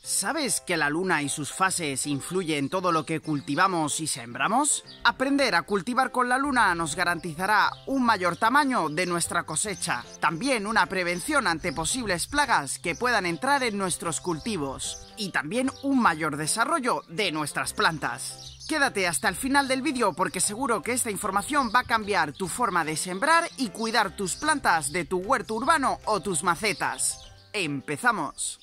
¿Sabes que la luna y sus fases influyen en todo lo que cultivamos y sembramos? Aprender a cultivar con la luna nos garantizará un mayor tamaño de nuestra cosecha, también una prevención ante posibles plagas que puedan entrar en nuestros cultivos y también un mayor desarrollo de nuestras plantas. Quédate hasta el final del vídeo porque seguro que esta información va a cambiar tu forma de sembrar y cuidar tus plantas de tu huerto urbano o tus macetas. ¡Empezamos!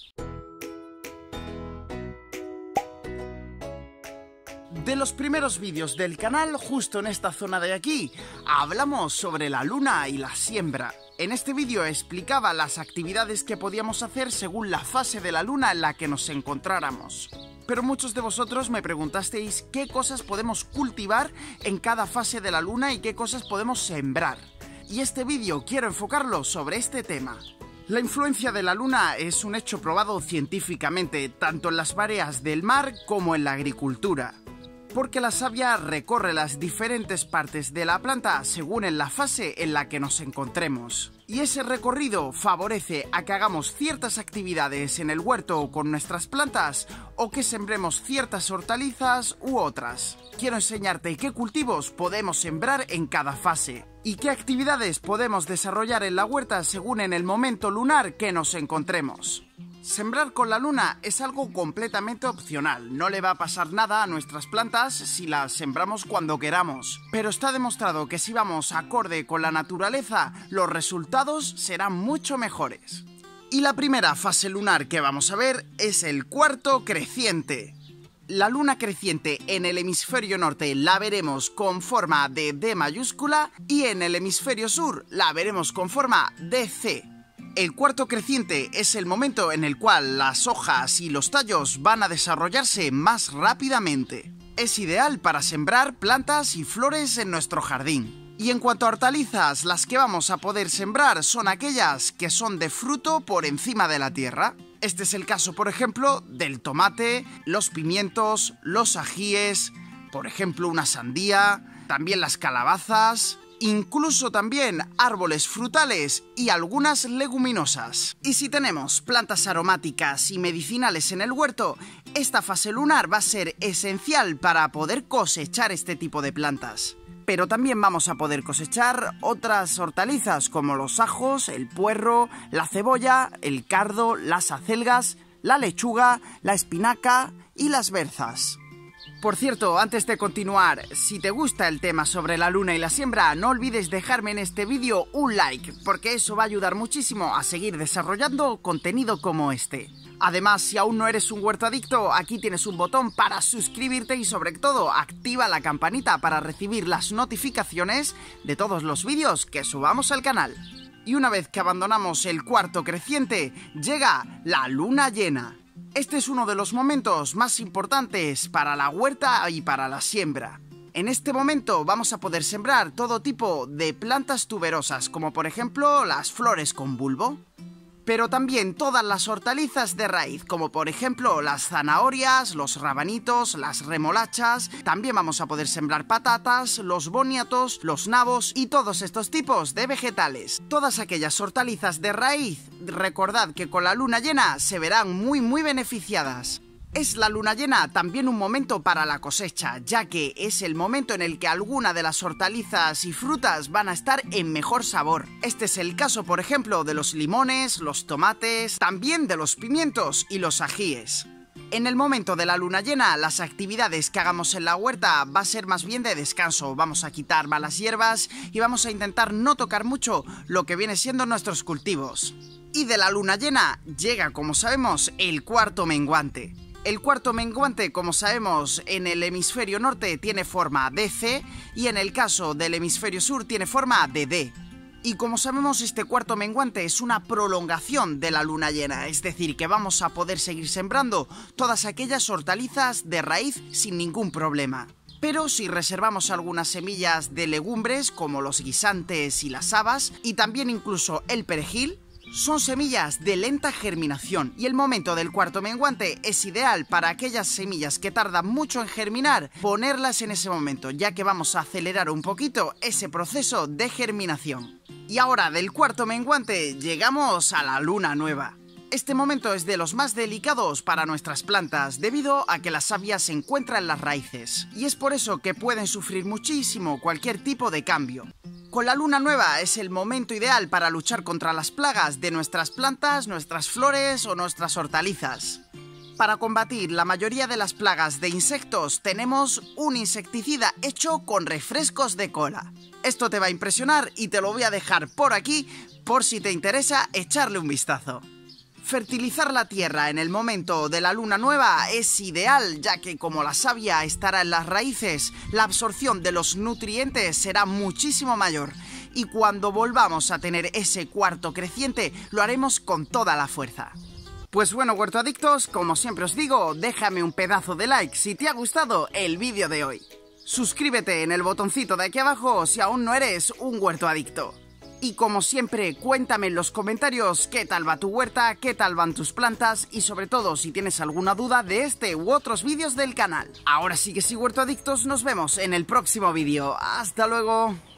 De los primeros vídeos del canal, justo en esta zona de aquí, hablamos sobre la luna y la siembra. En este vídeo explicaba las actividades que podíamos hacer según la fase de la luna en la que nos encontráramos. Pero muchos de vosotros me preguntasteis qué cosas podemos cultivar en cada fase de la luna y qué cosas podemos sembrar. Y este vídeo quiero enfocarlo sobre este tema. La influencia de la luna es un hecho probado científicamente, tanto en las mareas del mar como en la agricultura. Porque la savia recorre las diferentes partes de la planta según en la fase en la que nos encontremos. Y ese recorrido favorece a que hagamos ciertas actividades en el huerto con nuestras plantas o que sembremos ciertas hortalizas u otras. Quiero enseñarte qué cultivos podemos sembrar en cada fase y qué actividades podemos desarrollar en la huerta según en el momento lunar que nos encontremos. Sembrar con la luna es algo completamente opcional, no le va a pasar nada a nuestras plantas si las sembramos cuando queramos, pero está demostrado que si vamos acorde con la naturaleza, los resultados serán mucho mejores. Y la primera fase lunar que vamos a ver es el cuarto creciente. La luna creciente en el hemisferio norte la veremos con forma de D mayúscula y en el hemisferio sur la veremos con forma de C. El cuarto creciente es el momento en el cual las hojas y los tallos van a desarrollarse más rápidamente. Es ideal para sembrar plantas y flores en nuestro jardín. Y en cuanto a hortalizas, las que vamos a poder sembrar son aquellas que son de fruto por encima de la tierra. Este es el caso, por ejemplo, del tomate, los pimientos, los ajíes, por ejemplo, una sandía, también las calabazas, incluso también árboles frutales y algunas leguminosas. Y si tenemos plantas aromáticas y medicinales en el huerto, esta fase lunar va a ser esencial para poder cosechar este tipo de plantas. Pero también vamos a poder cosechar otras hortalizas como los ajos, el puerro, la cebolla, el cardo, las acelgas, la lechuga, la espinaca y las berzas. Por cierto, antes de continuar, si te gusta el tema sobre la luna y la siembra, no olvides dejarme en este vídeo un like, porque eso va a ayudar muchísimo a seguir desarrollando contenido como este. Además, si aún no eres un huerto adicto, aquí tienes un botón para suscribirte y sobre todo activa la campanita para recibir las notificaciones de todos los vídeos que subamos al canal. Y una vez que abandonamos el cuarto creciente, llega la luna llena. Este es uno de los momentos más importantes para la huerta y para la siembra. En este momento vamos a poder sembrar todo tipo de plantas tuberosas, como por ejemplo las flores con bulbo, pero también todas las hortalizas de raíz, como por ejemplo las zanahorias, los rabanitos, las remolachas. También vamos a poder sembrar patatas, los boniatos, los nabos y todos estos tipos de vegetales. Todas aquellas hortalizas de raíz, recordad que con la luna llena se verán muy beneficiadas. Es la luna llena también un momento para la cosecha, ya que es el momento en el que alguna de las hortalizas y frutas van a estar en mejor sabor. Este es el caso, por ejemplo, de los limones, los tomates, también de los pimientos y los ajíes. En el momento de la luna llena, las actividades que hagamos en la huerta va a ser más bien de descanso. Vamos a quitar malas hierbas y vamos a intentar no tocar mucho lo que viene siendo nuestros cultivos. Y de la luna llena llega, como sabemos, el cuarto menguante. El cuarto menguante, como sabemos, en el hemisferio norte tiene forma de C y en el caso del hemisferio sur tiene forma de D. Y como sabemos, este cuarto menguante es una prolongación de la luna llena, es decir, que vamos a poder seguir sembrando todas aquellas hortalizas de raíz sin ningún problema. Pero si reservamos algunas semillas de legumbres como los guisantes y las habas y también incluso el perejil, son semillas de lenta germinación y el momento del cuarto menguante es ideal para aquellas semillas que tardan mucho en germinar, ponerlas en ese momento, ya que vamos a acelerar un poquito ese proceso de germinación. Y ahora del cuarto menguante llegamos a la luna nueva. Este momento es de los más delicados para nuestras plantas debido a que la savia se encuentra en las raíces y es por eso que pueden sufrir muchísimo cualquier tipo de cambio. Con la luna nueva es el momento ideal para luchar contra las plagas de nuestras plantas, nuestras flores o nuestras hortalizas. Para combatir la mayoría de las plagas de insectos tenemos un insecticida hecho con refrescos de cola. Esto te va a impresionar y te lo voy a dejar por aquí por si te interesa echarle un vistazo. Fertilizar la tierra en el momento de la luna nueva es ideal, ya que como la savia estará en las raíces, la absorción de los nutrientes será muchísimo mayor. Y cuando volvamos a tener ese cuarto creciente, lo haremos con toda la fuerza. Pues bueno, huertoadictos, como siempre os digo, déjame un pedazo de like si te ha gustado el vídeo de hoy. Suscríbete en el botoncito de aquí abajo si aún no eres un huertoadicto. Y como siempre, cuéntame en los comentarios qué tal va tu huerta, qué tal van tus plantas y sobre todo si tienes alguna duda de este u otros vídeos del canal. Ahora sí que sí, huertoadictos, nos vemos en el próximo vídeo. ¡Hasta luego!